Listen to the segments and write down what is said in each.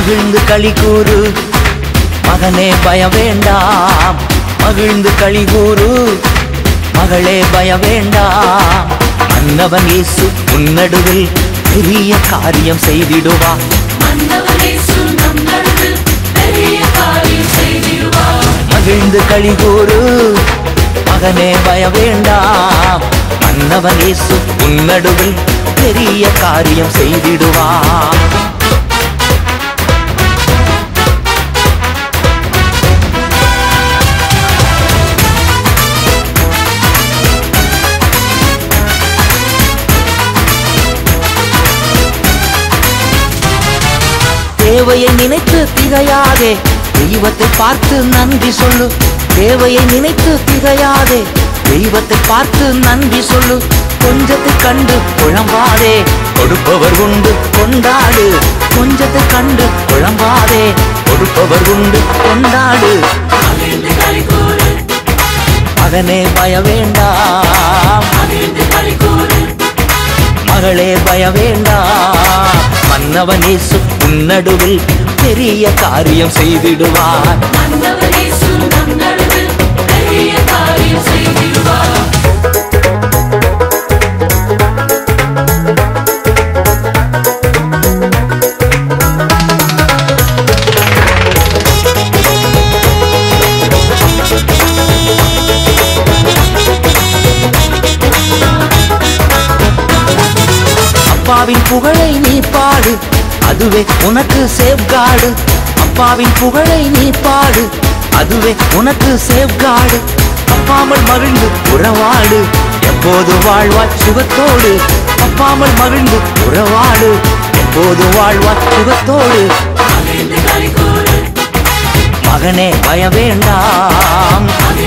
மகிழ்ந்து களி கூறு மகனே பயம் வேண்டாம். மகிழ்ந்து களி கூறு மகளே பயம் வேண்டாம். மன்னவன் இயேசு உன்னடுவில் பெரிய காரியம் செய்திடுவார். மகிழ்ந்து களி கூறு மகனே பயம் வேண்டாம். மன்னவன் இயேசு உன்னடுவில் பெரிய காரியம் செய்திடுவார். தேவையை நினைத்து திகையாதே, தெய்வத்தை பார்த்து நன்றி சொல்லு. தேவையை நினைத்து திகையாதே, தெய்வத்தை பார்த்து நன்றி சொல்லு. கொஞ்சத்தை கண்டு குழம்பாதே, கொடுப்பவர் உண்டு கொண்டாடு. கொஞ்சத்தை கண்டு குழம்பாதே, கொடுப்பவர் உண்டு கொண்டாடு. மகனே பய வேண்டாம், மகளே பய வேண்டாம். மன்னவன் இயேசு உன்னடுவில் பெரிய காரியம் செய்திடுவார். அப்பாவின் புகழை நீ பாடு, அதுவே உனக்கு சேஃப்கார்டு. அப்பாவின் புகழை நீ பாடு, அதுவே உனக்கு சேஃப்கார்டு. தப்பாமல் மகிழ்ந்து உறவாடு, எப்போது வாழ்வாய் சுகத்தோடு. தப்பாமல் மகிழ்ந்து உறவாடு, எப்போது வாழ்வாய் சுகத்தோடு. மகனே பய வேண்டாம்,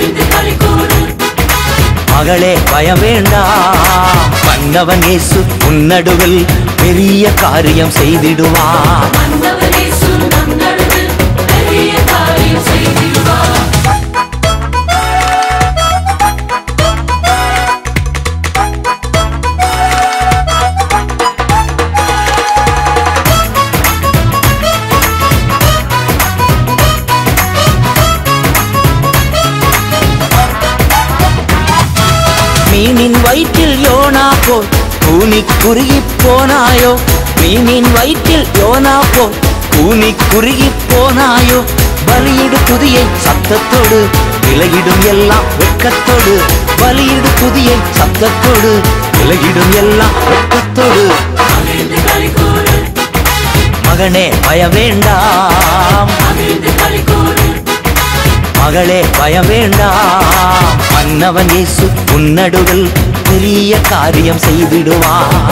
மகளே பய வேண்டாம். மன்னவன் இயேசு உன்னடுவில் பெரிய காரியம் செய்திடுவார். மீனின் வயிற்றில் யோனா போல் கூனி குறுகி போனாயோ. மீனின் வயிற்றில் யோனா போல் கூனி குறுகி போனாயோ. பலியிடு துதியை சத்தத்தோடு, விலகிடும் எல்லாம் வெட்கத்தோடு. பலியிடு துதியை சத்தத்தோடு, விலகிடும் எல்லாம் வெட்கத்தோடு. மகனே பய வேண்டாம், மகளே பய வேண்டாம். மன்னவன் இயேசு உன்னடுவில் பெரிய காரியம் செய்திடுவார்.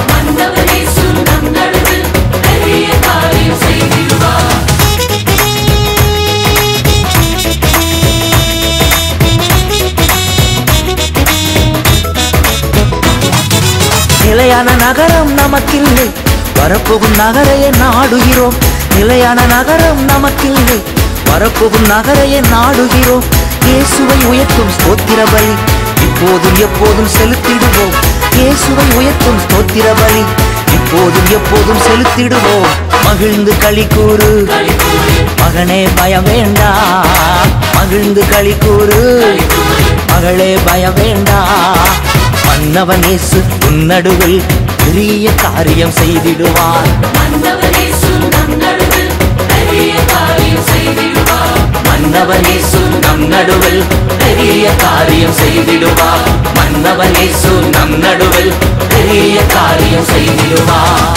நிலையான நகரம் நமக்கில்லை, வரப்போகும் நகரையே நாடுகிறோம். நிலையான நகரம் நமக்கில்லை, வரப்போகும் நகரையே நாடுகிறோம். இயேசுவை உயர்த்தும் ஸ்தோத்திர பலி இப்போதும் எப்போதும் செலுத்திடுவோம். இயேசுவை உயர்த்தும் ஸ்தோத்திர பலி இப்போதும் எப்போதும் செலுத்திடுவோம். மகிழ்ந்து களி கூறு மகனே பய வேண்டாம். மகிழ்ந்து களி கூறு மகளே பய வேண்டாம். மன்னவன் இயேசு உன்னடுவில் பெரிய காரியம் செய்திடுவார். மன்னவன் இயேசு நம் நடுவில் பெரிய காரியம் செய்திடுவார். மன்னவன் இயேசு நம் நடுவில் பெரிய காரியம் செய்திடுவார். மன்னவன் இயேசு நம் நடுவில் பெரிய காரியம் செய்திடுவார்.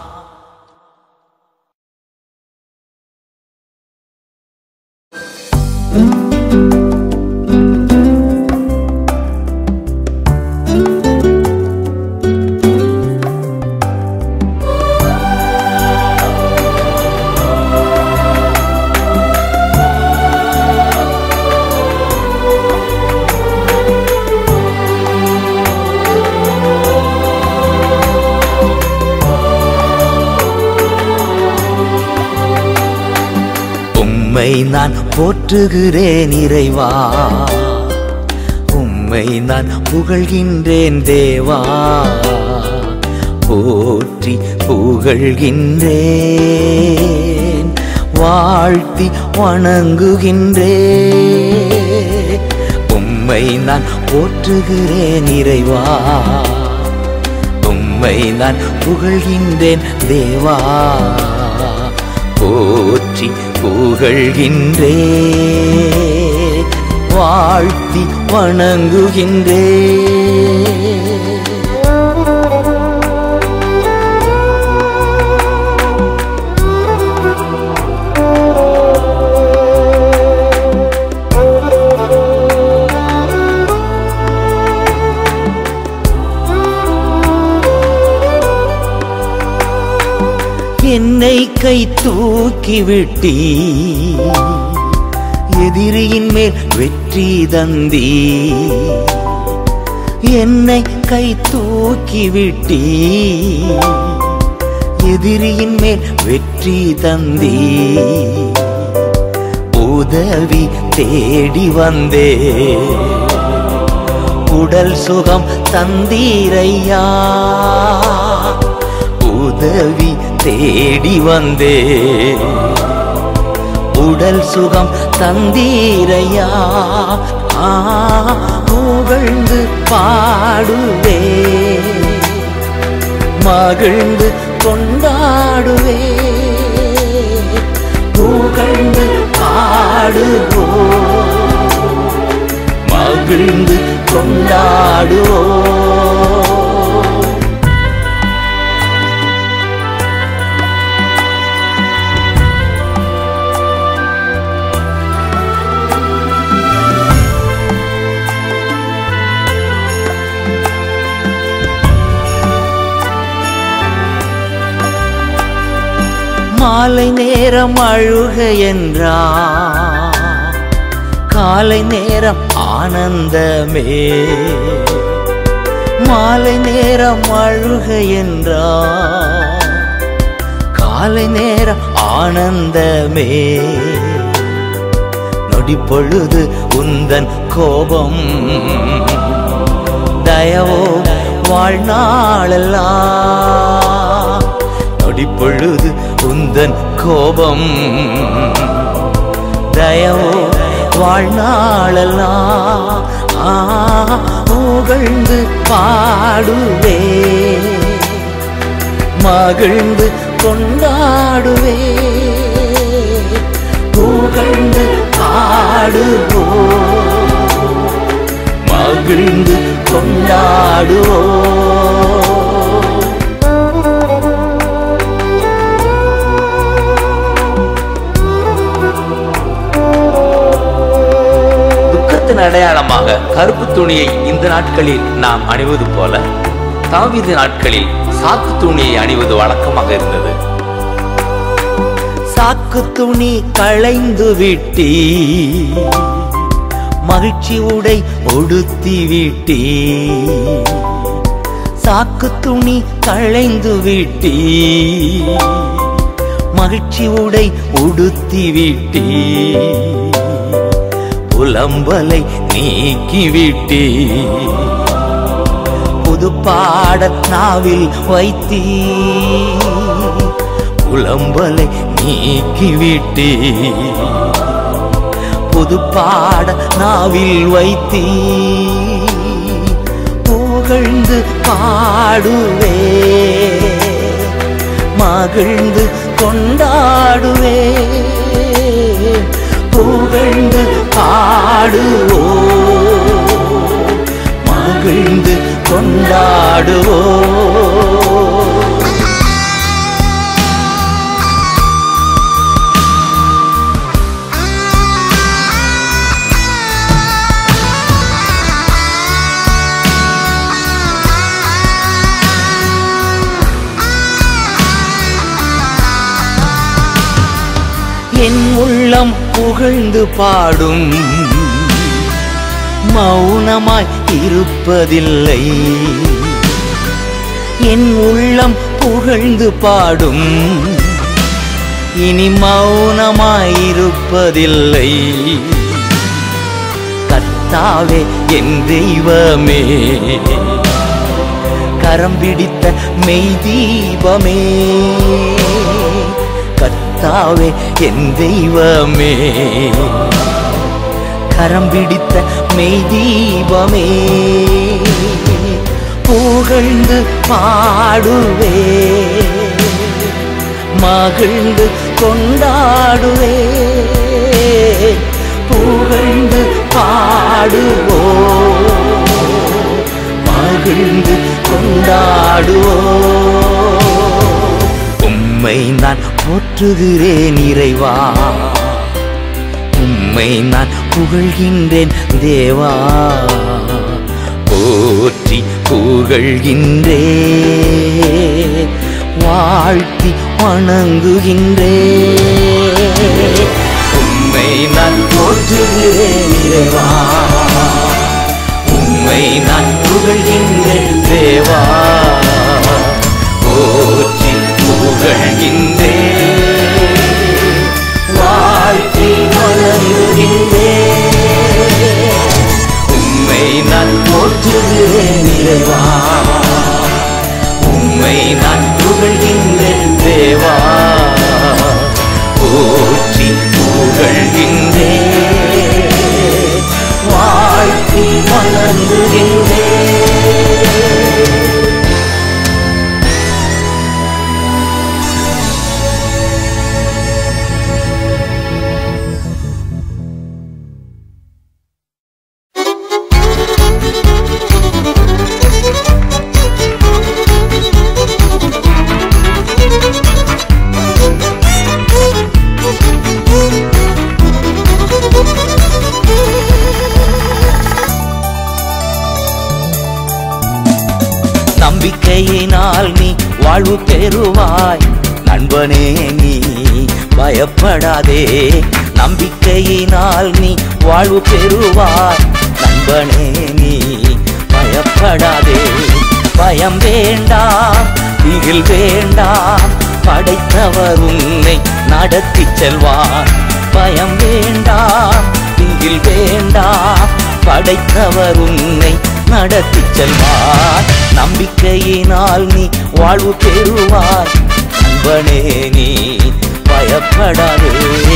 உம்மை நான் போற்றுகிறேன் இறைவா, உம்மை நான் புகழ்கின்றேன் தேவா. போற்றி புகழ்கின்றேன் வாழ்த்தி வணங்குகின்றே. உம்மை நான் போற்றுகிறேன் இறைவா, உம்மை நான் புகழ்கின்றேன் தேவா. போற்றி புகழ்கின்றே, வாழ்த்தி வணங்குகின்றே. என்னை கை தூக்கிவிட்டீ, எதிரியின் மேல் வெற்றி தந்தீ. என்னை கை தூக்கிவிட்டீ, எதிரியின் மேல் வெற்றி தந்தீ. உதவி தேடி வந்தே, உடல் சுகம் தந்தீரையா. உதவி தேடி வந்தே, உடல் சுகம் தந்தீரையா. புகழ்ந்து பாடுவே, மகிழ்ந்து கொண்டாடுவே. புகழ்ந்து பாடுவோ, மகிழ்ந்து கொண்டாடுவோ. மாலை நேரம் அழுக என்றா, காலை நேரம் ஆனந்தமே. மாலை நேரம் அழுக என்றா, காலை நேரம் ஆனந்தமே. நொடி பொழுது உந்தன் கோபம், தயவோ வாழ்நாளெல்லாம். நொடி பொழுது உந்தன் கோபம், தயவோ வாழ்நாளெல்லாம். புகழ்ந்து பாடுவே, மகிழ்ந்து கொண்டாடுவே. புகழ்ந்து பாடுவோ, மகிழ்ந்து கொண்டாடுவோ. அடையாளமாக கருப்பு துணியை இந்த நாட்களில் நாம் அணிவது போல தாவீது நாட்களில் சாக்கு துணியை அணிவது வழக்கமாக இருந்தது. சாக்கு துணி களைந்து விட்டீ, மகிழ்ச்சி உடை உடுத்தி விட்டீ. சாக்கு துணி களைந்து விட்டீ, மகிழ்ச்சி உடை உடுத்தி விட்டீ. புலம்பலை நீக்கிவிட்டீ, புது பாட நாவில் வைத்தீ. புலம்பலை நீக்கிவிட்டீ, புது பாட நாவில் வைத்தீ. புகழ்ந்து பாடுவே, மகிழ்ந்து கொண்டாடுவே. புகழ்ந்து பாடுவோ, மகிழ்ந்து கொண்டாடுவோ. என் உள்ளம் புகழ்ந்து பாடும், மௌனமாய் இருப்பதில்லை. என் உள்ளம் புகழ்ந்து பாடும், இனி மௌனமாயிருப்பதில்லை. கர்த்தாவே என் தெய்வமே, கரம் பிடித்த மெய் தீபமே. கர்த்தாவே என் தெய்வமே, கரம் பிடித்த மெய் தீபமே, புகழ்ந்து பாடுவே, மகிழ்ந்து கொண்டாடுவே, புகழ்ந்து பாடுவோ, மகிழ்ந்து கொண்டாடுவோ. உம்மை நான் போற்றுகிறேன் இறைவா, உம்மை நான் புகழ்கின்றேன் தேவா, போற்றி புகழ்கின்றேன், வாழ்த்தி வணங்குகின்றேன். உம்மை நான் போற்றுகிறேன் இறைவா, உம்மை நான் புகழ்கின்றேன் தேவா, போற்றி புகழ்கின்றேன், வாழ்த்தி வணங்குகின்றேன். உம்மை நான் போற்றுகிறேன் இறைவா, உம்மை நான் புகழ்கின்றேன் தேவா, போற்றி புகழ்கின்றேன், வாழ்த்தி வணங்குகின்றேன். நம்பிக்கையினால் நீ வாழ்வு பெறுவாய் நண்பனே, நீ பயப்படாதே. நம்பிக்கையினால் நீ வாழ்வு பெறுவாய் நண்பனே, நீ பயப்படாதே. பயம் வேண்டாம், திகில் வேண்டாம், படைத்தவர் உன்னை நடத்தி செல்வார். பயம் வேண்டாம், திகில் வேண்டாம், படைத்தவர் உன்னை நடத்தி செல்வார். நம்பிக்கையினால் நீ வாழ்வு பெறுவார் நண்பனே, நீ பயப்படாதே.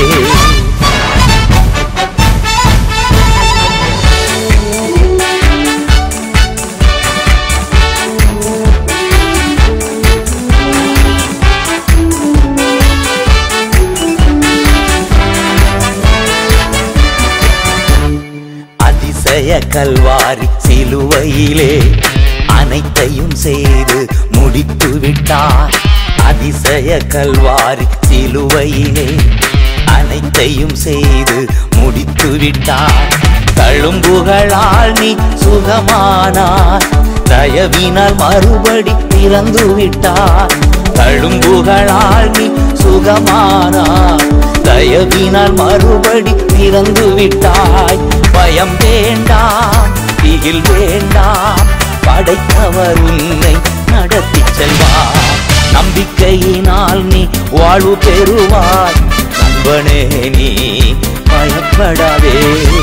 அதிசய கல்வாரி சிலுவையிலே அனைத்தையும் செய்து முடித்து விட்டார். அதிசய கல்வாரி சிலுவையிலே அனைத்தையும் செய்து முடித்து விட்டார். தழும்புகளால் நீ சுகமானார், தயவினால் மறுபடி பிறந்து விட்டார். தழும்புகளால் நீ சுகமானார், தயவினால் மறுபடி பிறந்து விட்டாய். பயம் வேண்டாம், திகில் வேண்டாம், படைத்தவர் உன்னை நடத்தி செல்வார். நம்பிக்கையினால் நீ வாழ்வு பெறுவாய் நண்பனே, நீ பயப்படாதே.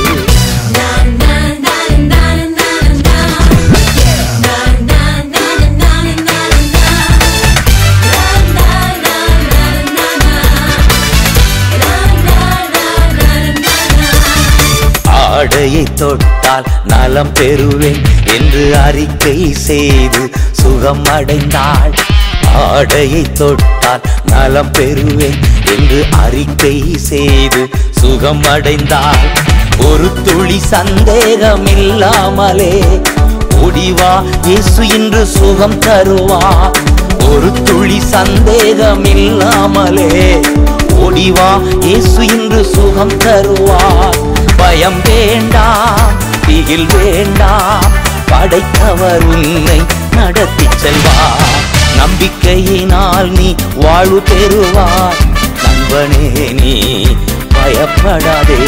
ஆடையை தொட்டால் நலம் பெறுவேன் என்று அறிக்கை செய்து சுகம் அடைந்தாள். ஆடையை தொட்டால் நலம் பெறுவேன் என்று அறிக்கை செய்து சுகம் அடைந்தாள். ஒரு துளி சந்தேகம் இல்லாமலே ஓடிவா, இயேசு இன்று சுகம் தருவார். ஒரு துளி சந்தேகம் இல்லாமலே ஓடிவா, இயேசு இன்று சுகம் தருவார். பயம் வேண்டாம், திகில் வேண்டாம், படைத்தவர் உன்னை நடத்தி செல்வார். நம்பிக்கையினால் நீ வாழ்வு பெறுவார் நண்பனே, நீ பயப்படாதே.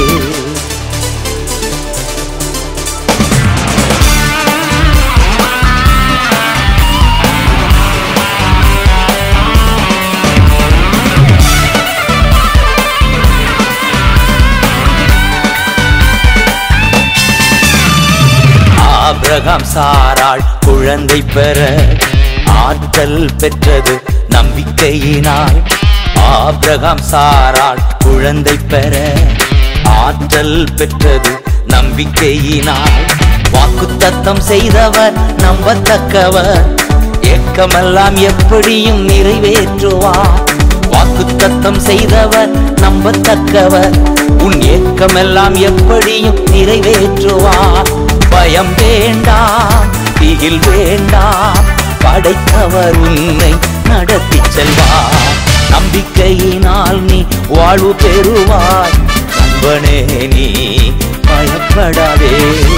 ஆபிரகாம் சாராள் குழந்தை பெற ஆற்றல் பெற்றது நம்பிக்கையினால். ஆபிரகாம் சாராள் குழந்தை பெற ஆற்றல் பெற்றது நம்பிக்கையினால். வாக்குத்தத்தம் செய்தவர் நம்பத்தக்கவர், ஏக்கமெல்லாம் எப்படியும் நிறைவேற்றுவார். வாக்குத்தத்தம் செய்தவர் நம்பத்தக்கவர், உன் ஏக்கமெல்லாம் எப்படியும் நிறைவேற்றுவார். பயம் வேண்டாம், திகில் வேண்டாம், படைத்தவர் உன்னை நடத்தி செல்வார். நம்பிக்கையினால் நீ வாழ்வு பெறுவாய். நண்பனே நீ பயப்படாதே.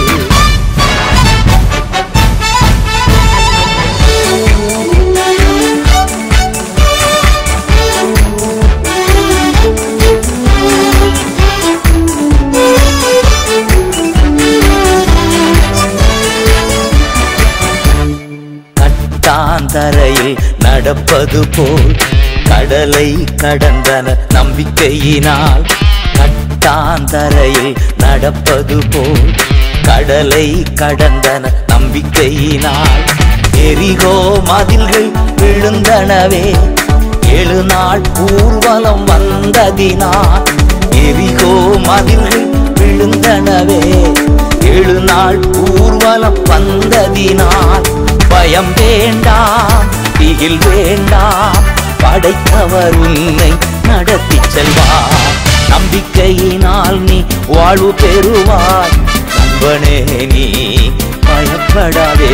கட்டாந்தரையில் நடப்பது போல் கடலை கடந்தன நம்பிக்கையினால். கட்டாந்தரையில் நடப்பது போல் கடலை கடந்தன நம்பிக்கையினால். எரிகோ மதில்கள் விழுந்தனவே 7 நாள் ஊர்வலம் வந்ததினால். எரிகோ மதில்கள் விழுந்தனவே 7 நாள் ஊர்வலம் வந்ததினால். பயம் வேண்டாம், திகில் வேண்டாம், படைத்தவர் உன்னை நடத்தி செல்வார். நம்பிக்கையினால் நீ வாழ்வு பெறுவாய். நண்பனே நீ பயப்படாதே.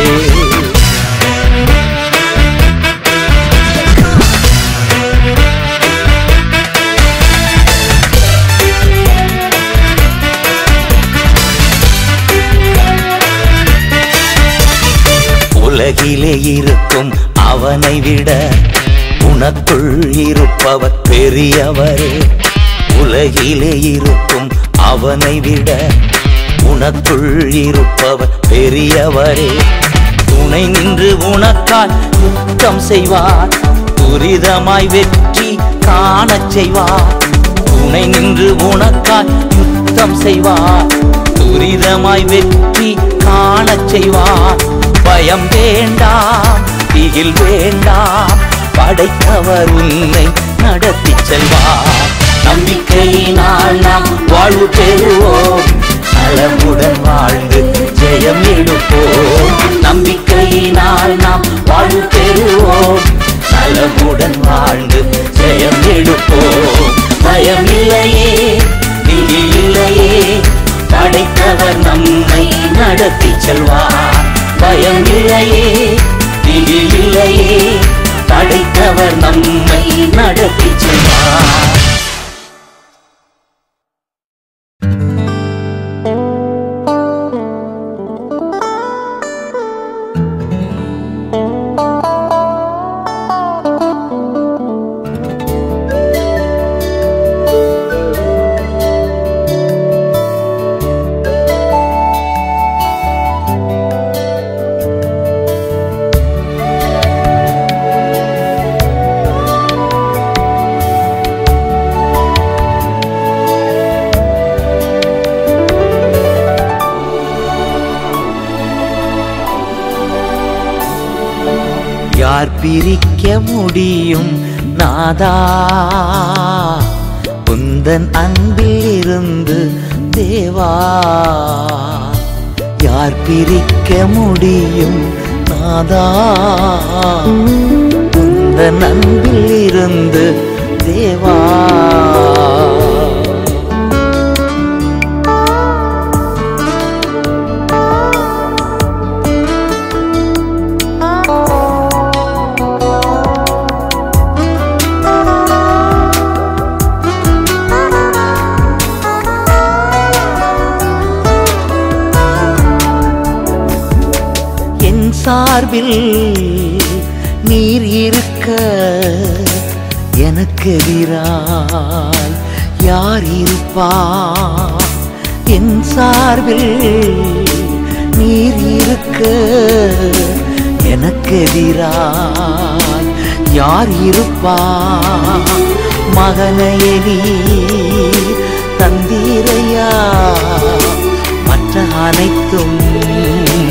உலகிலே இருக்கும் அவனை விட உனக்குள் இருப்பவர் பெரியவரே. உலகிலே இருக்கும் அவனை விட உனக்குள் இருப்பவர் பெரியவரே. துணை நின்று உனக்காய் யுத்தம் செய்வார், துரிதமாய் வெற்றி காணச் செய்வார். துணை நின்று உனக்காய் யுத்தம் செய்வார், துரிதமாய் வெற்றி காணச் செய்வார். பயம் வேண்டாம், திகில் வேண்டாம், படைத்தவர் உன்னை நடத்தி செல்வார். நம்பிக்கையினால் நாம் வாழ்வு பெறுவோம், நலமுடன் வாழ்ந்து ஜெயம் எடுப்போம். நம்பிக்கையினால் நாம் வாழ்வு பெறுவோம், நலமுடன் வாழ்ந்து ஜெயம் எடுப்போம். பயம் இல்லையே, திகில் இல்லையே, படைத்தவர் நம்மை நடத்தி செல்வார். பயம் இல்லையே, திகில் இல்லையே, படைத்தவர் நம்மை நடத்தி செல்வார். யார் பிரிக்க முடியும் நாதா உந்தன் அன்பில் இருந்து தேவா? யார் பிரிக்க முடியும் நாதா உந்தன் அன்பில் இருந்து தேவா? சார்பில் நீர் இருக்க எனக்கு எதிராய் யார் இருப்பார்? என் சார்பில் நீர் இருக்க எனக்கு எதிராய் யார் இருப்பார்? மகனையே நீ தந்தீரையா, மற்ற அனைத்தும்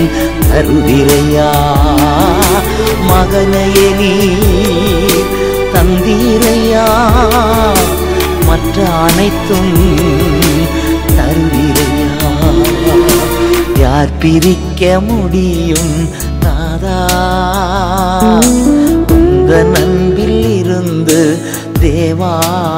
தருதிரையா. மகனையே நீ தந்தீரையா, மற்ற அனைத்தும் தருவீரையா. யார் பிரிக்க முடியும் நாதா உந்தன் அன்பில் இருந்து தேவா.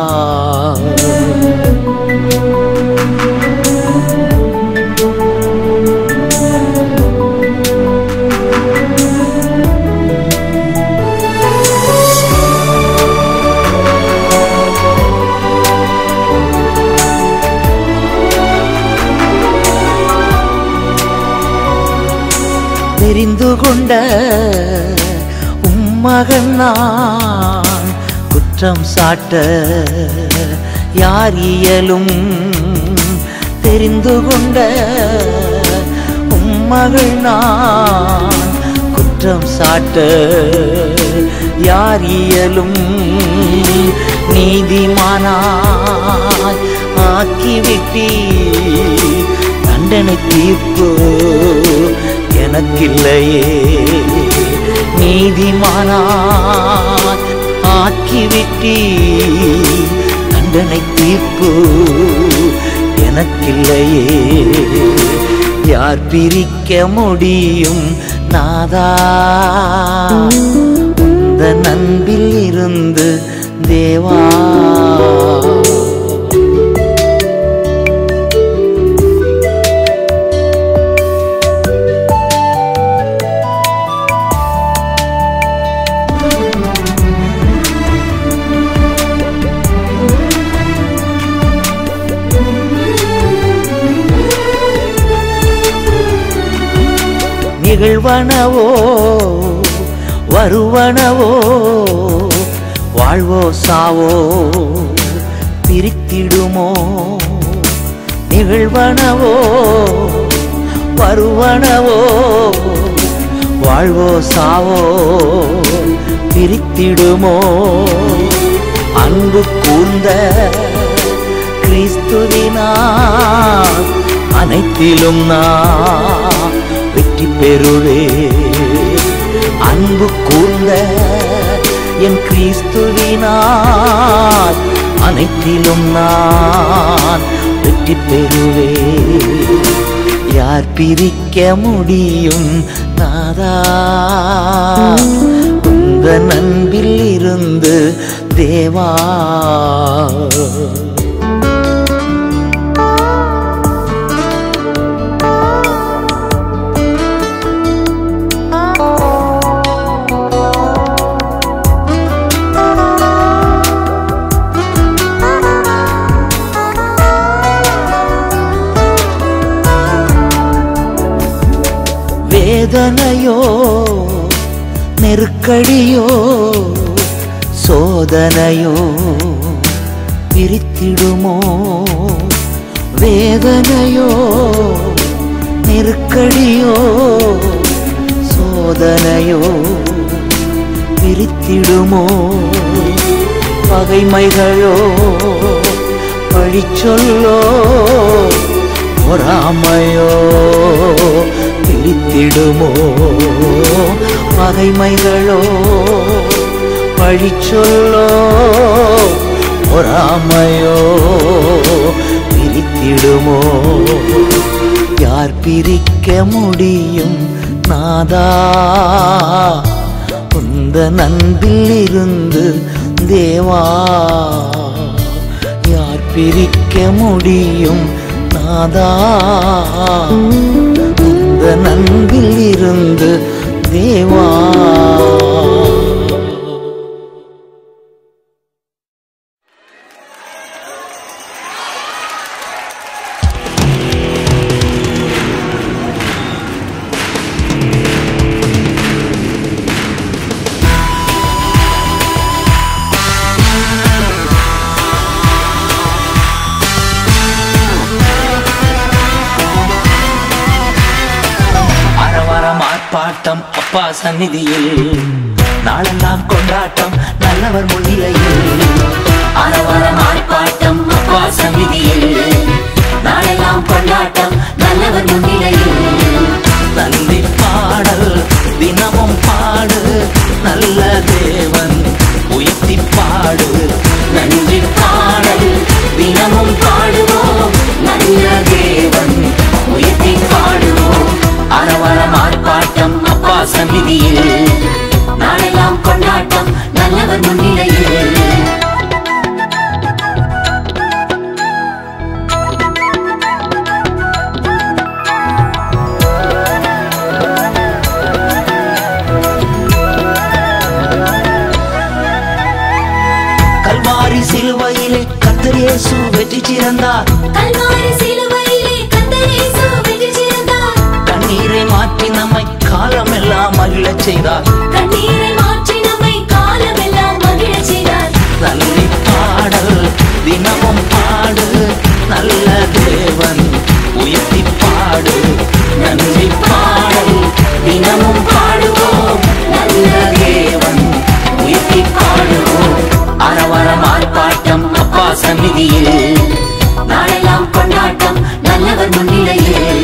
தெரிந்து கொண்ட உம்மகன் நான், குற்றம் சாட்ட யார் இயலும். தெரிந்து கொண்ட உம்மகள் நான், குற்றம் சாட்ட யார் இயலும். நீதிமானாய் ஆக்கிவிட்டி தண்டனை தீர்ப்பு எனக்கில்லையே. நீதிமானாய் ஆக்கிவிட்டி தண்டனை தீர்ப்பு எனக்கில்லையே. யார் பிரிக்க முடியும் நாதா உந்தன் அன்பில் இருந்து தேவா. நிகழ்வனவோ வருவனவோ, வாழ்வோ சாவோ பிரித்திடுமோ. நிகழ்வனவோ வருவனவோ, வாழ்வோ சாவோ பிரித்திடுமோ. அன்பு கூர்ந்த கிறிஸ்துவினால் அனைத்திலும் நான் வெற்றி பெறுவே. அன்பு கூர்ந்த என் கிறிஸ்துவினால் அனைத்திலும் நான் வெற்றி பெறுவே. யார் பிரிக்க முடியும் நாதா உந்தன் அன்பில் இருந்து தேவா. வேதனையோ நெருக்கடியோ சோதனையோ பிரித்திடுமோ. வேதனையோ நெருக்கடியோ சோதனையோ பிரித்திடுமோ. பகைமைகளோ பழிச்சொல்லோ பொறாமையோ பிரித்திடுமோ. பகைமைகளோ பழிச்சொல்லோ பொறாமையோ பிரித்திடுமோ. யார் பிரிக்க முடியும் நாதா உந்தன் அன்பில் இருந்து தேவா. யார் பிரிக்க முடியும் நாதா உந்தன் அன்பில் இருந்து தேவா. பாட்டம் அப்பா சந்நிதியில் நாளெல்லாம் கொண்டாட்டம் நல்லவர் முன்னிலையில். அரவரம் ஆர்ப்பாட்டம் அப்பா சந்நிதியில் நாளெல்லாம் கொண்டாட்டம் நல்லவர் முன்னிலையில். நன்றி பாடல் தினமும் பாடு நல்ல தேவன் உயர்த்தி தினமும் பாடுவோம் நல்ல தேவன் உயர்த்தி பாடுவோம் அரவரம் ஆர்ப்பாட்டம் அப்பா சந்நிதியில் நாளெல்லாம் கொண்டாட்டம் நல்லவர் முன்னிலையில் கல்வாரி சிலுவையிலே கர்த்தர் இயேசு வெற்றி சிறந்தார். கல்வாரி சிலுவையிலே கர்த்தர் இயேசு வெற்றி சிறந்தார். கண்ணீரை மாற்றி நம்மை காலமெல்லாம் மகிழச் செய்தார். கண்ணீரை மாற்றி நம்மை காலமெல்லாம் மகிழச் செய்தார். நன்றி பாடல் தினமும் பாடு நல்ல தேவன் உயர்த்தி பாடு. நன்றி பாடல் தினமும் பாடுவோம் நல்ல தேவன் உயர்த்தி பாடுவோம் அரவரம் ஆர்ப்பாட்டம் அப்பா சந்நிதியில் நாளெல்லாம் கொண்டாட்டம் நல்லவர் முன்னிலையில்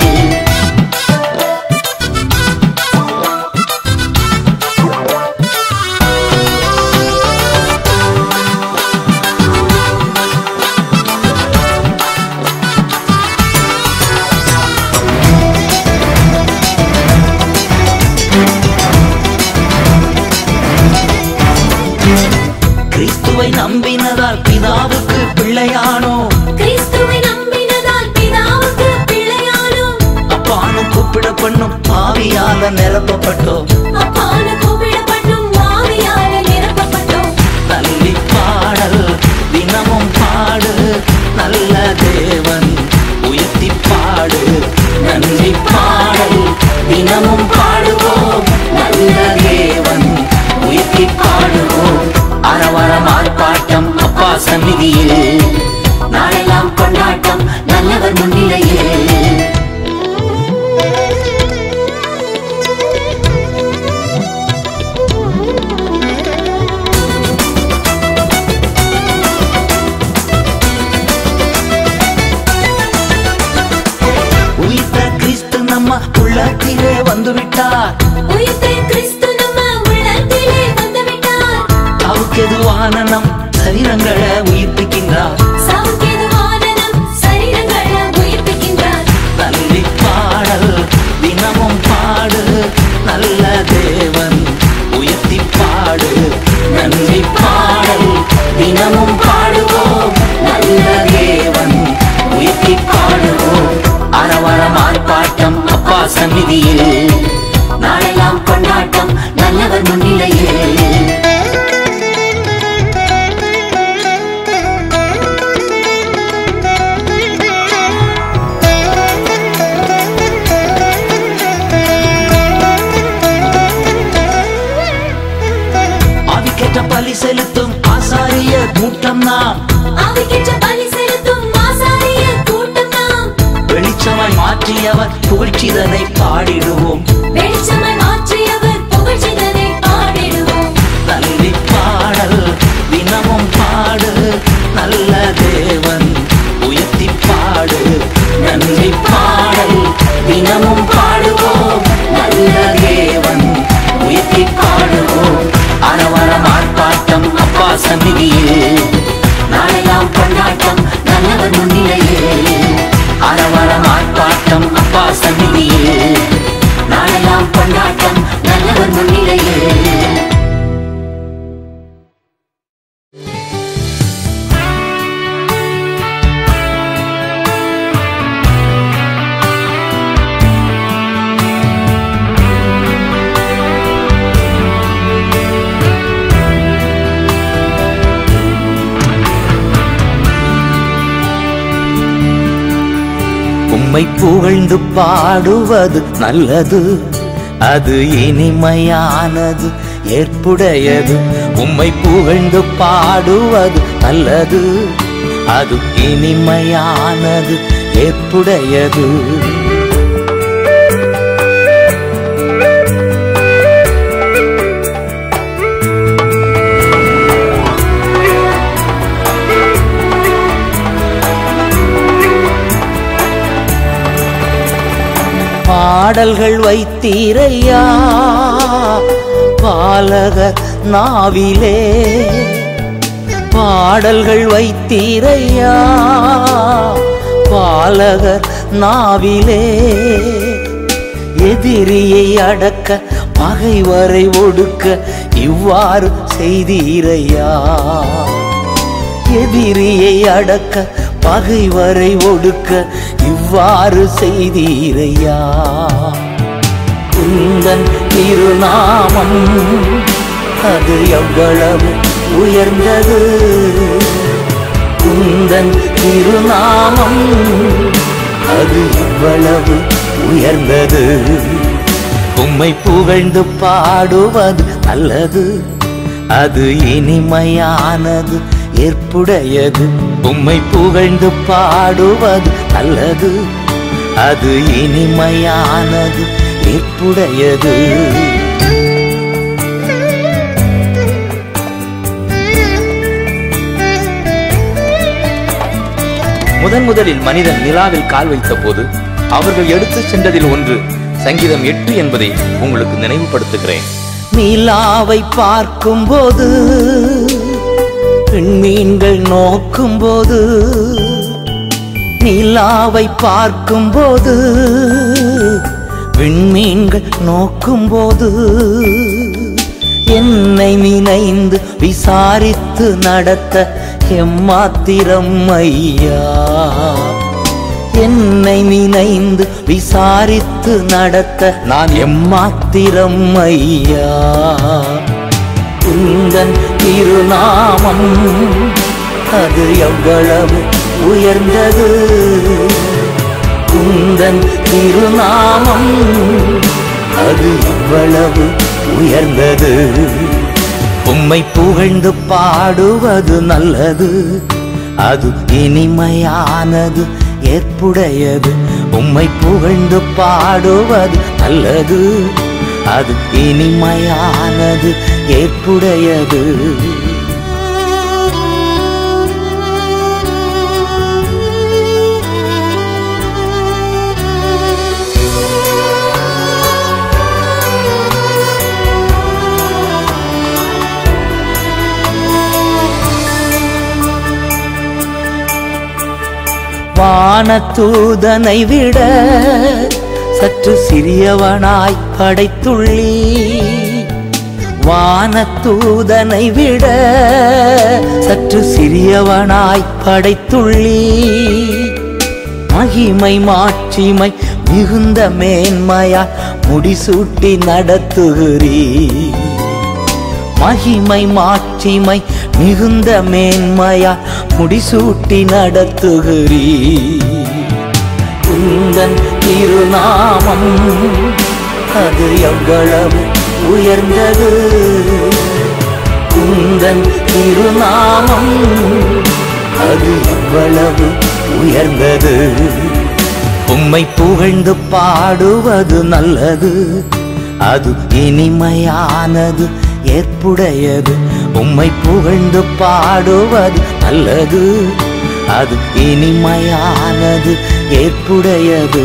கிறிஸ்துவை நம்பினதால் பிதாவுக்கு பிள்ளையானோ. கிறிஸ்துவை நம்பினதால் பிதாவுக்கு பிள்ளையானோ. அப்பானு கூப்பிடப்பண்ணும் ஆவியால நிரப்பப்பட்டோம். அப்பானு கூப்பிடப்பட்டும் ஆவியால நிரப்பப்பட்டோம். நன்றி பாடல் தினமும் பாடு நல்ல தேவன் உயர்த்தி பாடு. நன்றி பாடல் தினமும் பாடுவோம் நல்ல தேவன் உயர்த்தி பாடுவோம் அரவரம் ஆர்ப்பாட்டம் அப்பா சந்நிதியில் நாளெல்லாம் கொண்டாட்டம் நல்லவர் முன்னிலையில் உயிர்த்த கிறிஸ்து நம்ம உள்ளத்திலே வந்துவிட்டார். உயிர்த்த கிறிஸ்து நம்ம உள்ளத்திலே வந்துவிட்டார். அவருக்கெதுவான நம் சரீரங்களை உயிர்ப்பிக்கின்றார். சாவுக்கேதுவான நம் சரீரங்களை உயிர்ப்பிக்கின்றார். நன்றி பாடல் தினமும் பாடு நல்ல தேவன் உயர்த்தி பாடு. நன்றி பாடல் தினமும் பாடுவோம் நல்ல தேவன் உயர்த்தி பாடுவோம் அரவரம் ஆர்ப்பாட்டம் அப்பா சந்நிதியில் நாளெல்லாம் கொண்டாட்டம் நல்லவர் முன்னிலையில் ஆவிக்கேற்ற பலி செலுத்தும் ஆசாரிய கூட்டம் நாம். ஆவிக்கேற்ற பலி செலுத்தும் ஆசாரிய கூட்டம் நாம். வெளிச்சமாய் மாற்றியவர் புகழ்ச்சிதனை பாடிடுவோம். வெளிச்சமாய் மாற்றியவர் புகழ்ச்சிதனை பாடிடுவோம். நன்றி பாடல் தினமும் பாடு நல்ல தேவன் உயர்த்தி பாடு. நன்றி பாடல் தினமும் பாடுவோம் நல்ல தேவன் உயர்த்தி பாடுவோம் அரவரம் ஆர்ப்பாட்டம் அப்பா சந்நிதியில் நாளெல்லாம் கொண்டாட்டம் நல்லவர் முன்னிலையில் அரவரம் ஆர்ப்பாட்டம் அப்பா சந்நிதியில் நாளெல்லாம் கொண்டாட்டம் நல்லவர் முன்னிலையில் உம்மை புகழ்ந்து பாடுவது நல்லது, அது இனிமையானது ஏற்புடையது. உம்மை புகழ்ந்து பாடுவது நல்லது, அது இனிமையானது ஏற்புடையது. பாடல்கள் வைத்தீரையா பாலகர் நாவிலே, பாடல்கள் வைத்தீரையா பாலகர் நாவிலே எதிரியை அடக்க பகைவரை ஒடுக்க இவ்வாறு செய்தீரையா. எதிரியை அடக்க பகைவரை ஒடுக்க இவ்வாறு செய்தீரையா. குந்தன் திருநாமம் அது எவ்வளவு உயர்ந்தது. குந்தன் திருநாமம் அது எவ்வளவு உயர்ந்தது. உம்மை புகழ்ந்து பாடுவது நல்லது, அது இனிமையானது ஏற்புடையது. உம்மை புகழ்ந்து பாடுவது நல்லது, அது இனிமையானது ஏற்புடையது. முதலில் மனிதன் நிலாவில் கால் வைத்த போது அவர்கள் எடுத்து சென்றதில் ஒன்று சங்கீதம் 8 என்பதை உங்களுக்கு நினைவுபடுத்துகிறேன். நிலாவை பார்க்கும் போது விண்மீன்கள் நோக்கும் போது, நிலாவை பார்க்கும் போது விண்மீன்கள் நோக்கும் போது, என்னை நினைந்து விசாரித்து நடத்த எம்மாத்திரம் ஐயா. என்னை நினைந்து விசாரித்து நடத்த நான் எம்மாத்திரம் ஐயா. குந்தன் திருநாமம் அது எவ்வளவு உயர்ந்தது. குந்தன் திருநாமம் அது எவ்வளவு உயர்ந்தது. உம்மை புகழ்ந்து பாடுவது நல்லது, அது இனிமையானது ஏற்புடையது. உம்மை புகழ்ந்து பாடுவது நல்லது, அது இனிமையானது ஏற்புடையது. வானதூதனை விட சற்று சிறியவனாய் படைத்துள்ளி. வானதூதனை விட சற்று சிறியவனாய் படைத்துள்ளி. மகிமை மாட்சிமை மிகுந்த மேன்மையா முடிசூட்டி நடத்துகிறீ. மகிமை மாட்சிமை மிகுந்த மேன்மையா முடிசூட்டி நடத்துகிறீ. குந்தன் திருநாமம் அது எவ்வளவு உயர்ந்தது. குந்தன் திருநாமம் அது எவ்வளவு உயர்ந்தது. உம்மை புகழ்ந்து பாடுவது நல்லது, அது இனிமையானது ஏற்புடையது. உம்மை புகழ்ந்து பாடுவது நல்லது, அது இனிமையானது ஏற்புடையது.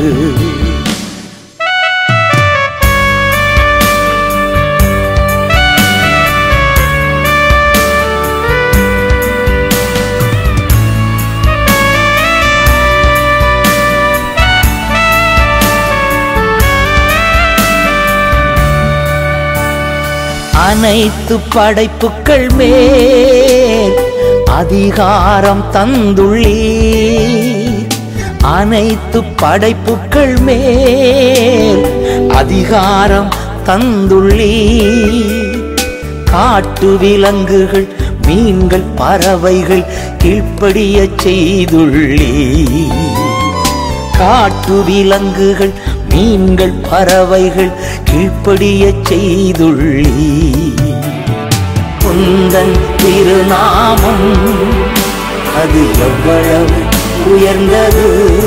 அனைத்து படைப்புக்கள் மேல் அதிகாரம் தந்துள்ளீர். அனைத்து படைப்புக்கள் மேல் அதிகாரம் தந்துள்ளீர். காட்டு விலங்குகள் மீன்கள் பறவைகள் கீழ்ப்படிய செய்துள்ளீர். காட்டு விலங்குகள் மீன்கள் பறவைகள் கீழ்ப்படிய செய்துள்ளீ. குந்தன் திருநாமம் அது எவ்வளவு உயர்ந்தது.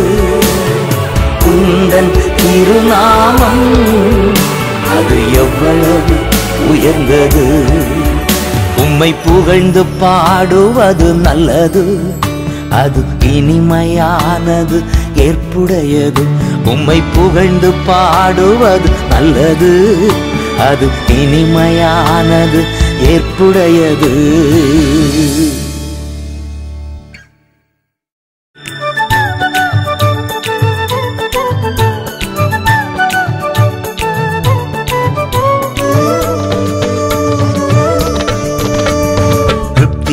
குந்தன் திருநாமம் அது எவ்வளவு உயர்ந்தது. உம்மை புகழ்ந்து பாடுவது நல்லது, அது இனிமையானது ஏற்புடையது. உம்மை புகழ்ந்து பாடுவது நல்லது, அது இனிமையானது ஏற்புடையது.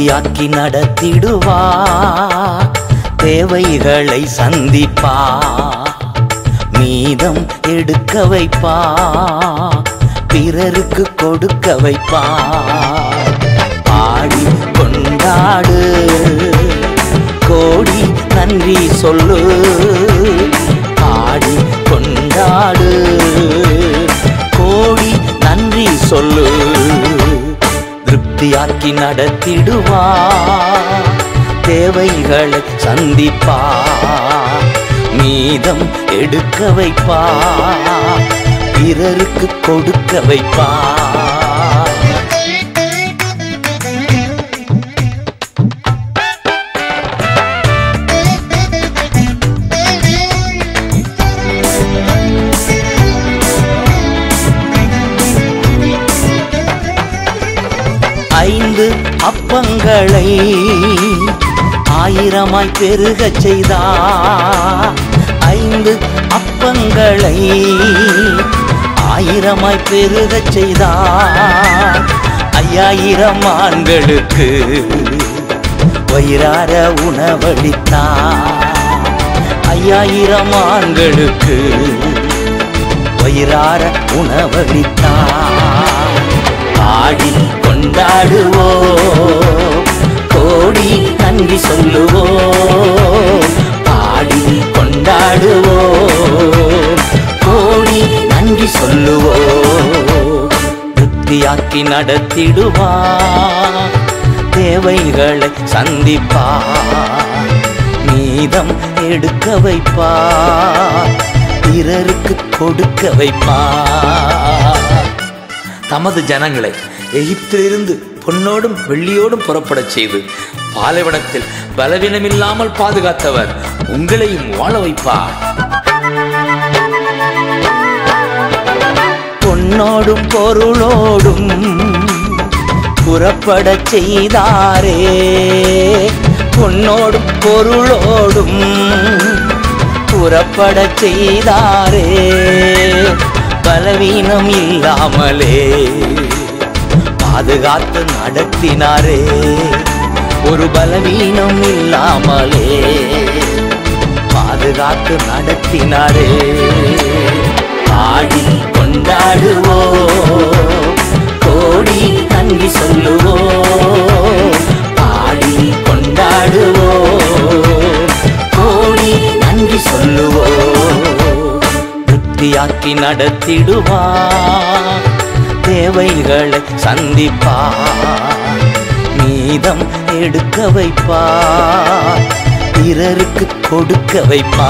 திருப்தியாக்கி நடத்திடுவா, தேவைகளை சந்திப்பா, மீதம் எடுக்க வைப்பா, பிறருக்கு கொடுக்க வைப்பா. பாடி கொண்டாடு, கோடி நன்றி சொல்லு, பாடி கொண்டாடு, கோடி நன்றி சொல்லு. திருப்தியாக்கி நடத்திடுவா, தேவைகளை சந்திப்பா, மீதம் எடுக்க வைப்பா, பிறருக்கு கொடுக்க வைப்பா. 5 அப்பங்களை 1000 பெருகச் செய்தார். 5 அப்பங்களை 1000 பெருகச் செய்தார். 5000 ஆண்களுக்கு வயிறார உணவளித்தார். 5000 ஆண்களுக்கு வயிறார உணவளித்தார். பாடி கொண்டாடுவோம், கோடி நன்றி சொல்லுவோம். பாடி கொண்டாடுவோம், கோடி நன்றி சொல்லுவோம். திருப்தியாக்கி நடத்திடுவா, தேவைகளை சந்திப்பா, மீதம் எடுக்க வைப்பா, பிறருக்கு கொடுக்க வைப்பா. தமது ஜனங்களை எகிப்திலிருந்து பொன்னோடும் வெள்ளியோடும் புறப்படச் செய்து பாலைவனத்தில் பலவீனமில்லாமல் பாதுகாத்தவர் உங்களையும் வாழ வைப்பார். பொன்னோடும் பொருளோடும் புறப்படச் செய்தாரே, பொன்னோடும் பொருளோடும் புறப்படச் செய்தாரே, பலவீனம் இல்லாமலே பாதுகாத்து நடத்தினாரே. ஒரு பலவீனம் இல்லாமலே பாதுகாத்து நடத்தினாரே. பாடி கொண்டாடுவோம், கோடி நன்றி சொல்லுவோம். பாடி கொண்டாடுவோம், கோடி நன்றி சொல்லுவோம். திருப்தியாக்கி நடத்திடுவா, தேவைகளை சந்திப்பா, மீதம் எடுக்க வைப்பா, பிறருக்கு கொடுக்க வைப்பா.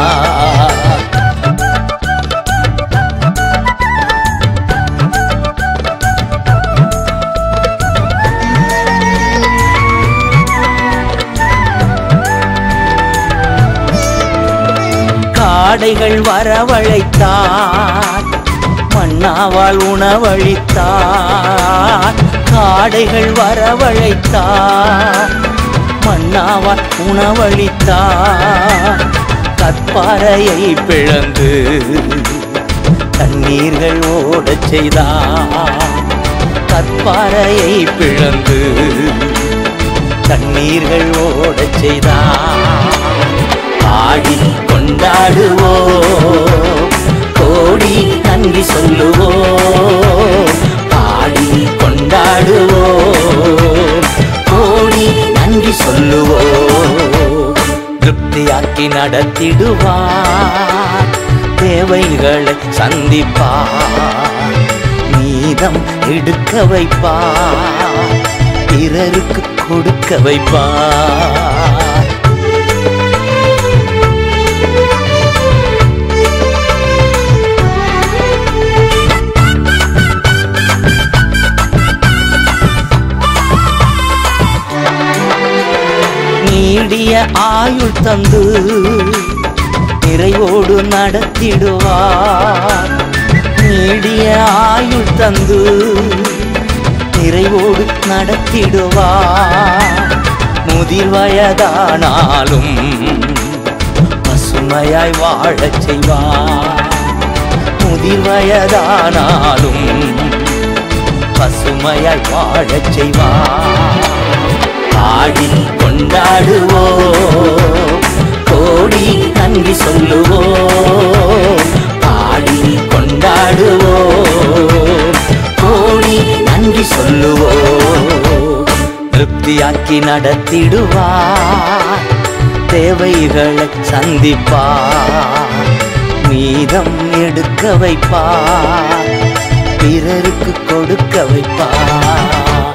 காடைகள் வரவழைத்தார், மன்னாவால் உணவளித்தார். காடைகள் வரவழைத்தார், மன்னாவால் உணவளித்தார். கற்பாறையை பிளந்து தண்ணீர்கள் ஓடச் செய்தார். கற்பாறையை பிளந்து தண்ணீர்கள் ஓடச் செய்தார். பாடி கொண்டாடுவோம், கோடி நன்றி சொல்லுவோம். பாடி கொண்டாடுவோம், கோடி நன்றி சொல்லுவோம். திருப்தியாக்கி நடத்திடுவார், தேவைகளை சந்திப்பார், மீதம் எடுக்க வைப்பார், பிறருக்கு கொடுக்க வைப்பார். நீடிய ஆயுள் தந்து நிறைவோடு நடத்திடுவார். நீடிய ஆயுள் தந்து நிறைவோடு நடத்திடுவார். முதிர் வயதானாலும் பசுமையாய் வாழச் செய்வார். முதிர் வயதானாலும் பசுமையாய் வாழச் செய்வார். பாடி கொண்டாடுவோம், கோடி நன்றி சொல்லுவோம். பாடி கொண்டாடுவோம், கோடி நன்றி சொல்லுவோம். திருப்தியாக்கி நடத்திடுவார், தேவைகளை சந்திப்பார், மீதம் எடுக்க வைப்பார், பிறருக்கு கொடுக்க வைப்பார்.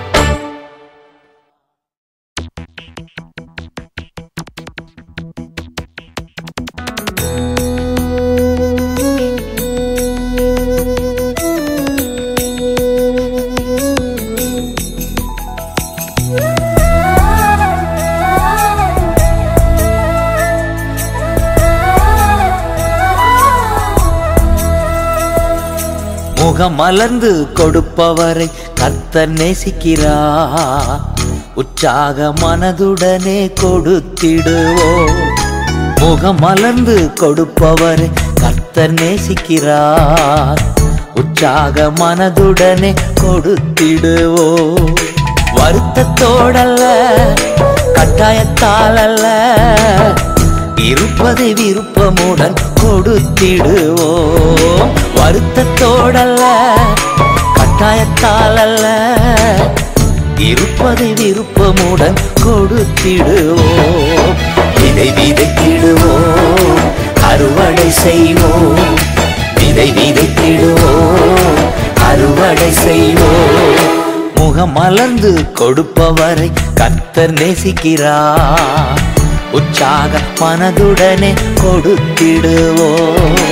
முகம் மலர்ந்து கொடுப்பவரை கர்த்தர் நேசிக்கிறார், உற்சாக மனதுடனே கொடுத்திடுவோம். முகம் மலர்ந்து கொடுப்பவரை கர்த்தர் நேசிக்கிறார், உற்சாக மனதுடனே கொடுத்திடுவோம். வருத்தத்தோடல்ல, கட்டாயத்தால் அல்ல, இருப்பதை விருப்பமுடன் கொடுத்திடுவோம். வருத்தத்தோடல்ல, கட்டாயத்தால் அல்ல, இருப்பதை விருப்பமுடன் கொடுத்திடுவோம். விதை விதைத்திடுவோம், அறுவடை செய்வோம். விதை விதைத்திடுவோம், அறுவடை செய்வோம். முகம் மலர்ந்து கொடுப்பவரை கர்த்தர் நேசிக்கிறார், உற்சாக மனதுடனே கொடுத்திடுவோம்.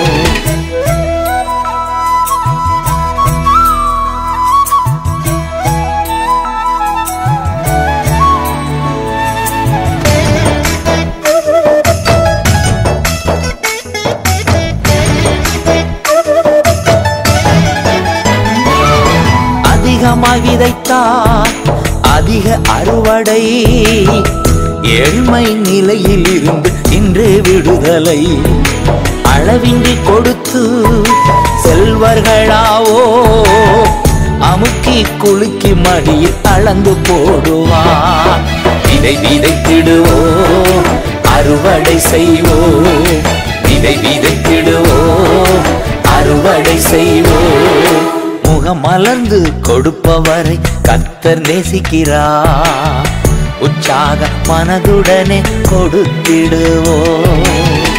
அதிகமாய் விதைத்தார் அதிக அறுவடை, ஏழ்மை நிலையில் இருந்து இன்று விடுதலை. அளவின்றி கொடுத்து செல்வர்களாவோ, அமுக்கி குலுக்கி மடியில் அளந்து போடுவார். விதை விதைத்திடுவோம், அறுவடை செய்வோம். விதை விதைத்திடுவோம், அறுவடை செய்வோம். முகம் மலர்ந்து கொடுப்பவரை கர்த்தர் நேசிக்கிறார், உற்சாக மனதுடனே கொடுத்திடுவோம்.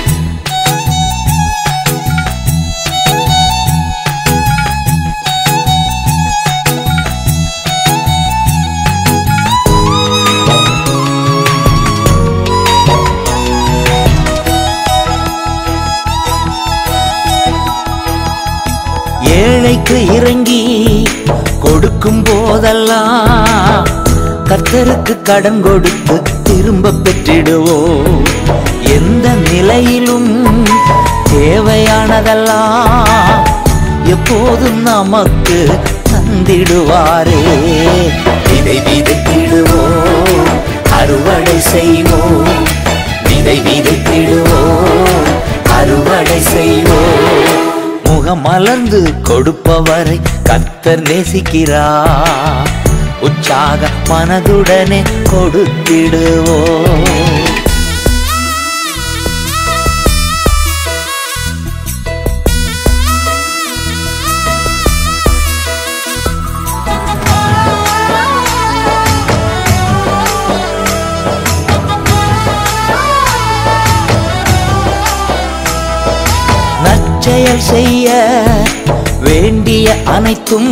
ஏழைக்கு இறங்கி கொடுக்கும் போதெல்லாம் கர்த்தருக்கு கடன் கொடுத்து திரும்ப பெற்றிடுவோம். எந்த நிலையிலும் தேவையானதெல்லாம் எப்போதும் நமக்கு தந்திடுவாரே. விதை விதைத்திடுவோம், அறுவடை செய்வோம். விதை விதைத்திடுவோம், அறுவடை செய்வோம். முகம் மலர்ந்து கொடுப்பவரை கர்த்தர் நேசிக்கிறார், உற்சாக மனதுடனே கொடுத்திடுவோம். நற்செயல் செய்ய வேண்டிய அனைத்தும்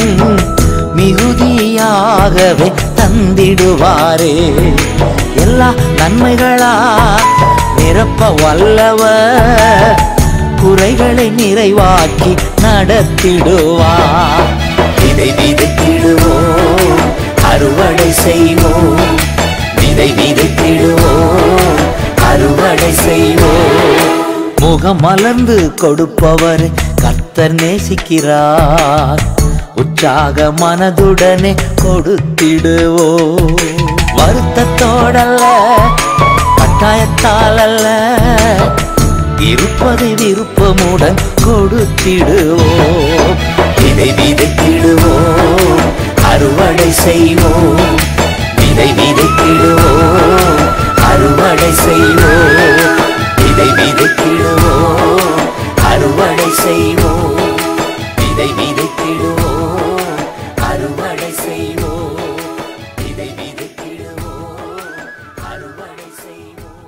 மிகுதியாகவே தந்திடுவாரே. எல்லா நன்மைகளா நிரப்ப வல்லவர், குறைகளை நிறைவாக்கி நடத்திடுவார். விதை விதைத்திடுவோம், அறுவடை செய்வோம். விதை விதைத்திடுவோம், அறுவடை செய்வோம். முகம் மலர்ந்து கொடுப்பவரை கர்த்தர் நேசிக்கிறார், உற்சாக மனதுடனே கொடுத்திடுவோம். வருத்தத்தோடல்ல, கட்டாயத்தால் அல்ல, இருப்பதை விருப்பமுடன் கொடுத்திடுவோம். விதை விதைத்திடுவோம், அறுவடை செய்வோம். விதை விதைத்திடுவோம் அறுவடை செய்வோம் விதை விதைத்திடுவோம் அறுவடை செய்வோம் விதை விதைத்திடுவோம் அறுவடை செய்வோம் விதை விதைத்திடுவோம் அறுவடை செய்வோம்.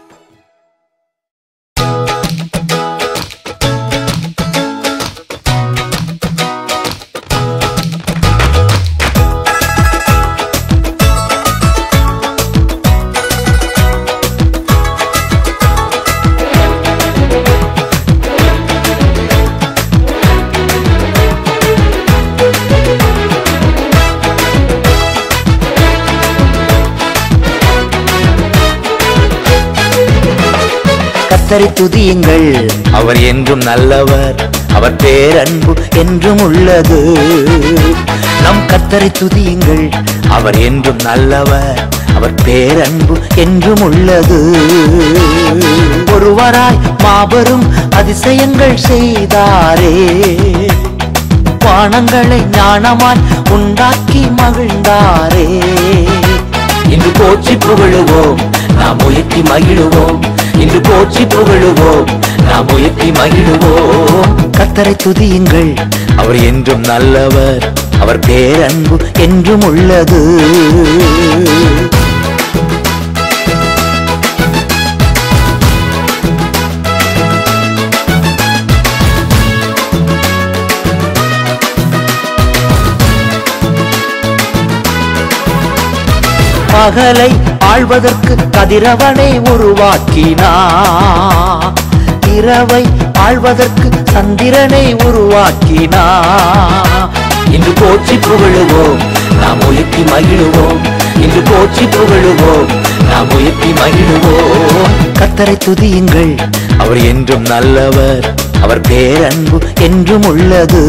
கர்த்தரை துதியுங்கள், அவர் என்றும் நல்லவர், அவர் பேரன்பு என்றும் உள்ளது. நம் கர்த்தரை துதியுங்கள், அவர் என்றும் நல்லவர், அவர் பேரன்பு என்றும் உள்ளது. ஒருவராய் மாபெரும் அதிசயங்கள் செய்தாரே, வானங்களை ஞானமாய் உண்டாக்கி மகிழ்ந்தாரே. இன்று போற்றி புகழுவோம், நாம் உயர்த்தி மகிழுவோம். இன்று போற்றி புகழுவோம், நாம் உயர்த்தி மகிழுவோம். கர்த்தரை துதியுங்கள், அவர் என்றும் நல்லவர், அவர் பேரன்பு என்றும் உள்ளது. பகலை ஆள்வதற்கு கதிரவனை உருவாக்கினார், இரவை ஆள்வதற்கு சந்திரனை உருவாக்கினார். இன்று போற்றி புகழுவோம், நாம் உயர்த்தி மகிழுவோம். இன்று போற்றி புகழுவோம், நாம் உயர்த்தி மகிழுவோம். கர்த்தரை துதியுங்கள், அவர் என்றும் நல்லவர், அவர் பேரன்பு என்றும் உள்ளது.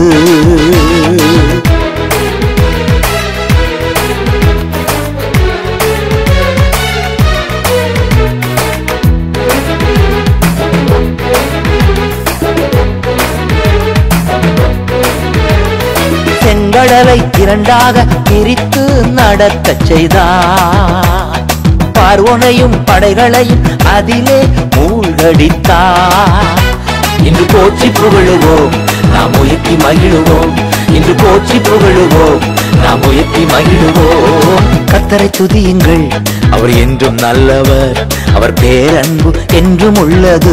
செங்கடலை இரண்டாக பிரித்து நடக்கச் செய்தார், பார்வோனையும் படைகளையும் அதிலே மூழ்கடித்தார். இன்று போற்றி புகழுவோம், நாம் உயர்த்தி மகிழுவோம். இன்று போற்றி புகழுவோம், நாம் உயர்த்தி மகிழுவோம். கர்த்தரை துதியுங்கள், அவர் என்றும் நல்லவர், அவர் பேரன்பு என்றும் உள்ளது.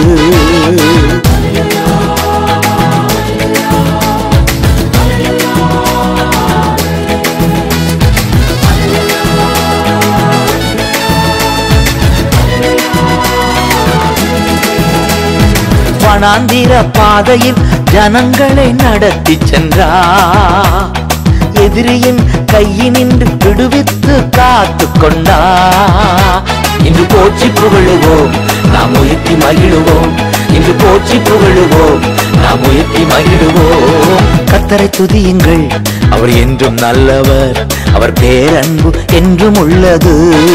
வனாந்திர பாதையில் ஜனங்களை நடத்தி சென்றார், எதிரியின் கையினின்று விடுவித்து காத்து கொண்டார். இன்று போற்றி புகழுவோம், நாம் உயர்த்தி மகிழுவோம். இன்று போற்றி புகழுவோம், நாம் உயர்த்தி மகிழுவோம். கர்த்தரை துதியுங்கள், அவர் என்றும் நல்லவர், அவர் பேரன்பு என்றும் உள்ளது.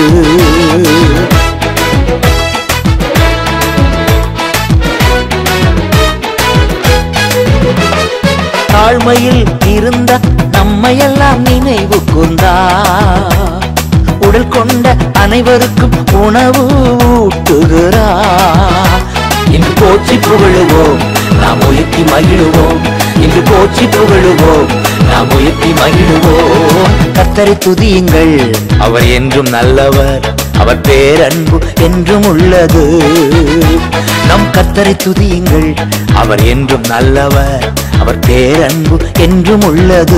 தாழ்மையில் இருந்த நம்மையெல்லாம் நினைவு கூர்ந்தார், உடல் கொண்ட அனைவருக்கும் உணவு ஊட்டுகிறார். இன்று போற்றி புகழுவோம், நாம் உயர்த்தி மகிழுவோம். இன்று போற்றி புகழுவோம், நாம் உயர்த்தி மகிழுவோம். கர்த்தரை துதியுங்கள், அவர் என்றும் நல்லவர், அவர் பேரன்பு என்றும் உள்ளது. நம் கர்த்தரை துதியுங்கள், அவர் என்றும் நல்லவர், அவர் பேரன்பு என்றும் உள்ளது.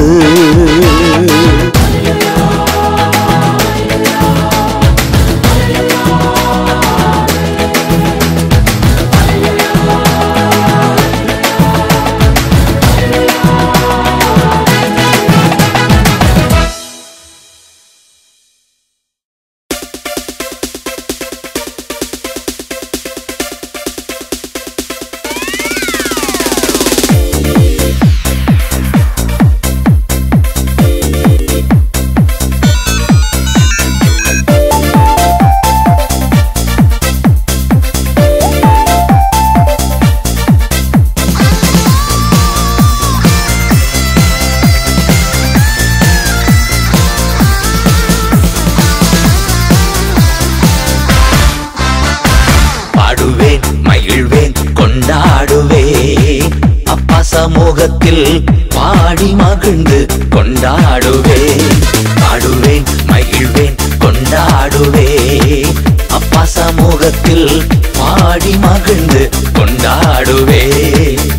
சமூகத்தில் பாடி மகிழ்ந்து கொண்டாடுவேன், பாடுவேன் மகிழ்வேன் கொண்டாடுவேன். அப்பா சமூகத்தில் பாடி மகிழ்ந்து கொண்டாடுவேன்.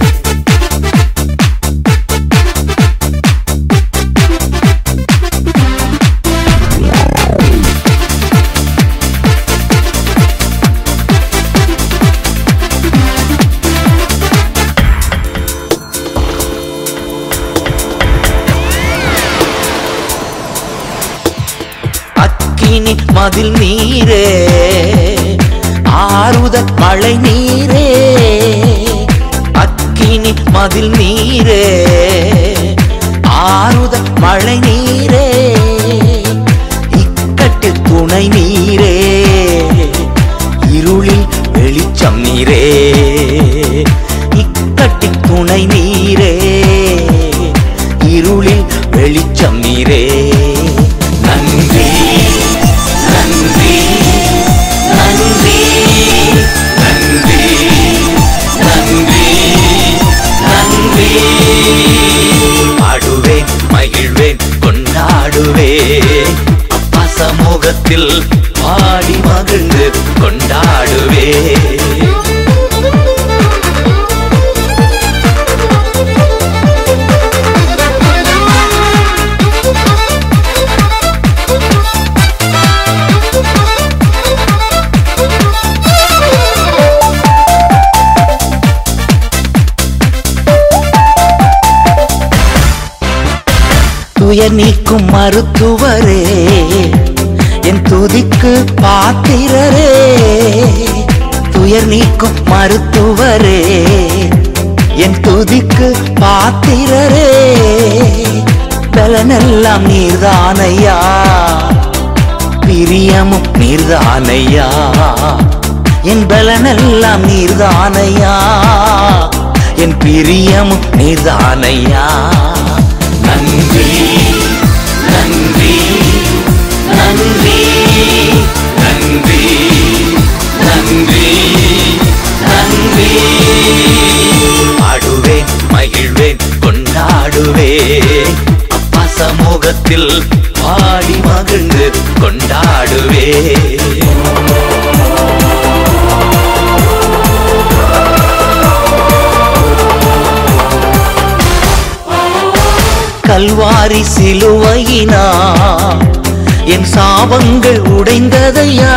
அக்கினி மதில் நீரே, ஆறுதல் மழை நீரே, அக்கினி மதில் நீரே, ஆறுதல் மழை நீரே, இக்கட்டில் துணை நீரே, இருளில் வெளிச்சம் நீரே, இக்கட்டில் துணை நீரே, இருளில் வெளிச்சம் நீரே. நன்றி நன்றி நன்றி நன்றி நன்றி நன்றி. பாடுவேன் மகிழ்வேன் கொண்டாடுவேன். அப்பா சமூகத்தில் பாடி மகிழ்ந்து கொண்டாடுவேன். துயர் நீக்கும் மருத்துவரே, என் துதிக்கு பாத்திரரே, துயர் நீக்கும் மருத்துவரே, என் துதிக்கு பாத்திரரே, பலனெல்லாம் நீர்தானையா, பிரியமும் நீர்தானையா, என் பலனெல்லாம் நீர்தானையா, என் பிரியமும் நீர்தானையா. நன்றி நன்றி நன்றி நன்றி நன்றி நன்றி. பாடுவேன் மகிழ்வேன் கொண்டாடுவேன். அப்பா சமூகத்தில் பாடி மகிழ்ந்து கொண்டாடுவேன். கல்வாரி சிலுவையினா என் சாபங்கள் உடைந்ததையா,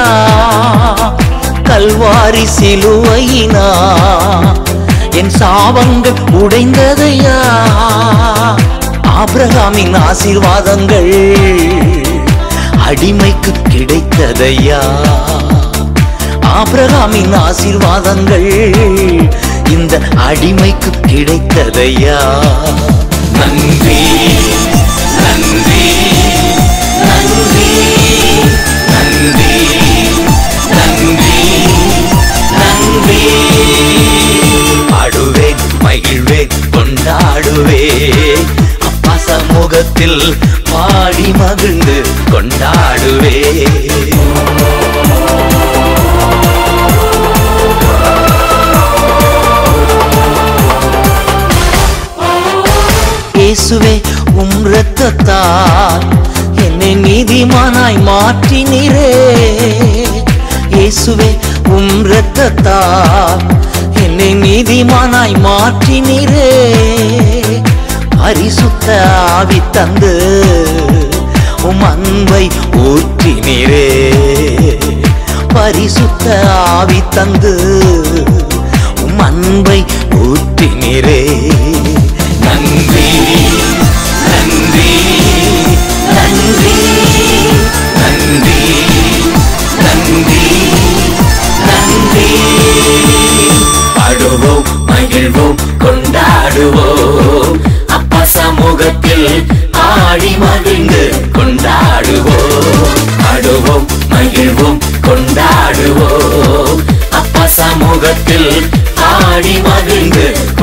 கல்வாரி சிலுவையினா என் சாபங்கள் உடைந்ததையா. ஆபிரகாமின் ஆசீர்வாதங்கள் அடிமைக்கு கிடைத்ததையா, ஆபிரகாமின் ஆசீர்வாதங்கள் இந்த அடிமைக்கு கிடைத்ததையா. நன்றி நன்றி நன்றி நன்றி நன்றி நன்றி. பாடுவேன் மகிழ்வேன் கொண்டாடுவேன். அப்பா சமூகத்தில் பாடி மகிழ்ந்து கொண்டாடுவேன். இயேசுவே உம் இரத்தத்தால் என்னை நீதிமானாய் மாற்றினீரே, இயேசுவே உம் இரத்தத்தால் என்னை நீதிமானாய் மாற்றினீரே. பரிசுத்த ஆவி தந்து உம் அன்பை ஊற்றினீரே, பரிசுத்த ஆவி தந்து உம் அன்பை ஊற்றினீரே. நன்றி நன்றி நன்றி நன்றி நன்றி நன்றி. பாடுவோம் மகிழ்வோம் கொண்டாடுவோம். அப்பா சமூகத்தில் ஆடி மகிழ்ந்து கொண்டாடுவோம். பாடுவோம் மகிழ்வோம் கொண்டாடுவோம். அப்பா சமூகத்தில் ஆடி மகிழ்ந்து